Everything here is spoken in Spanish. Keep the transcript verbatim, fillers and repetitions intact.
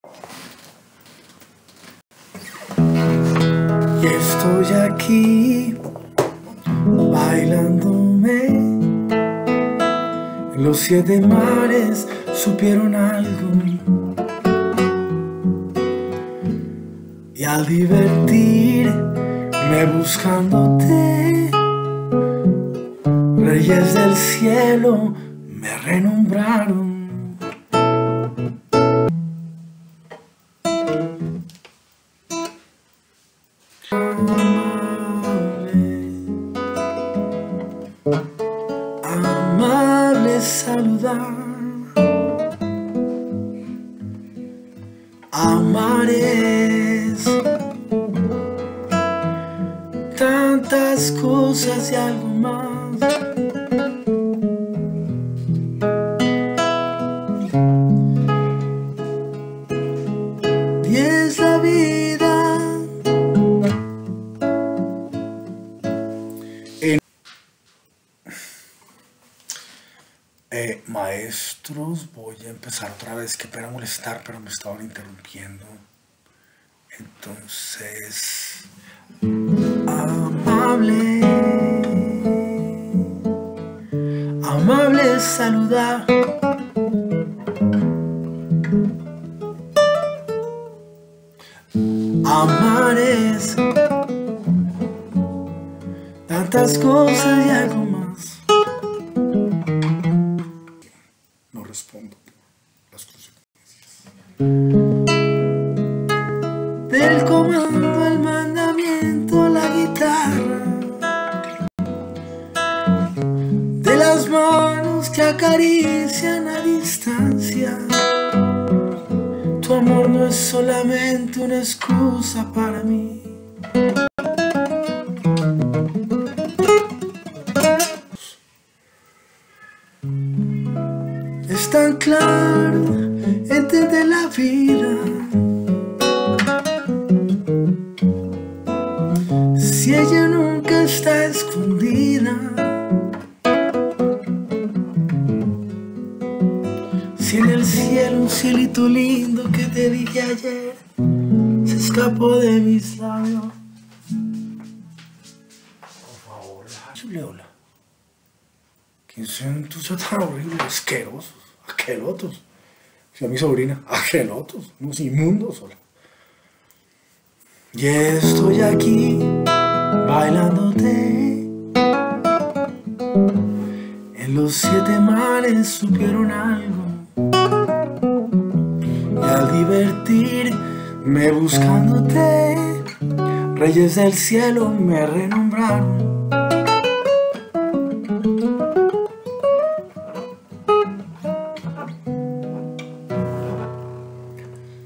Y estoy aquí bailándome. Los siete mares supieron algo. Y al divertirme buscándote, reyes del cielo me renombraron. Amable saludar, amar es tantas cosas y algo más. Y es la vida en Eh, maestros, voy a empezar otra vez. Qué pena molestar, pero me estaban interrumpiendo. Entonces, amable, amable saludar, amar es tantas cosas y algo más. No respondo por las consecuencias. Del comando al mandamiento, la guitarra, de las manos que acarician a distancia. Tu amor no es solamente una excusa para mí. Es tan claro entender la vida. Si ella nunca está escondida, si en el cielo un cielito lindo que te dije ayer se escapó de mis labios. Por favor, Leola. ¿Quién son tus tan horribles, asquerosos, aquelotos? Si a mi sobrina, aquelotos, unos inmundos. Hola. Y estoy aquí bailándote. En los siete mares supieron algo. Y al divertirme buscándote, reyes del cielo me renombraron.